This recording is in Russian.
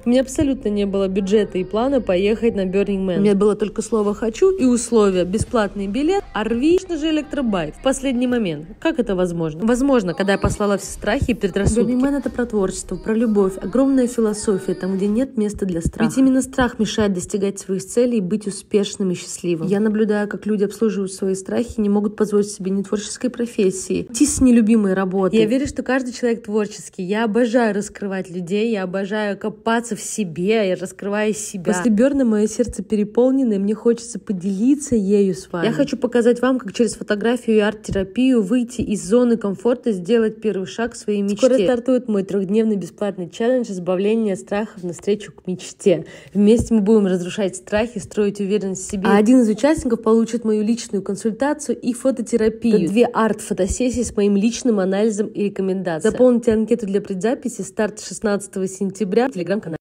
У меня абсолютно не было бюджета и плана поехать на Burning Man. У меня было только слово «хочу» и условия: бесплатный билет, а конечно же электробайк в последний момент. Как это возможно? Возможно, когда я послала все страхи и предрассудки. Burning Man — это про творчество, про любовь, огромная философия, там, где нет места для страха. Ведь именно страх мешает достигать своих целей и быть успешным и счастливым. Я наблюдаю, как люди обслуживают свои страхи и не могут позволить себе ни творческой профессии, идти с нелюбимой работы. Я верю, что каждый человек творческий. Я обожаю раскрывать людей, я обожаю копаться в себе, я раскрываю себя. После Берна мое сердце переполнено, и мне хочется поделиться ею с вами. Я хочу показать вам, как через фотографию и арт-терапию выйти из зоны комфорта, сделать первый шаг к своей мечте. Скоро стартует мой 3-дневный бесплатный челлендж избавления от страхов навстречу к мечте. Вместе мы будем разрушать страхи, строить уверенность в себе. А один из участников получит мою личную консультацию и фототерапию. Это 2 арт-фотосессии с моим личным анализом и рекомендацией. Заполните анкету для предзаписи. Старт 16 сентября в телеграм-канале.